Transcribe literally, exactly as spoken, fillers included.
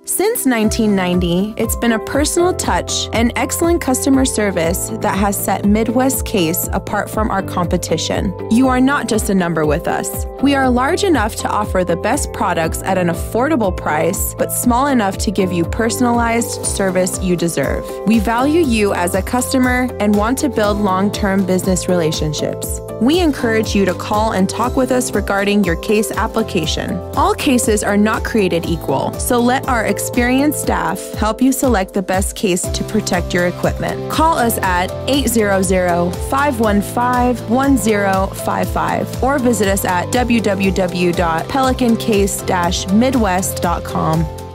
Since nineteen ninety, it's been a personal touch and excellent customer service that has set Midwest Case apart from our competition. You are not just a number with us. We are large enough to offer the best products at an affordable price, but small enough to give you personalized service you deserve. We value you as a customer and want to build long-term business relationships. We encourage you to call and talk with us regarding your case application. All cases are not created equal, so let our experienced staff help you select the best case to protect your equipment. Call us at eight hundred, five one five, one zero five five or visit us at w w w dot pelican case dash midwest dot com.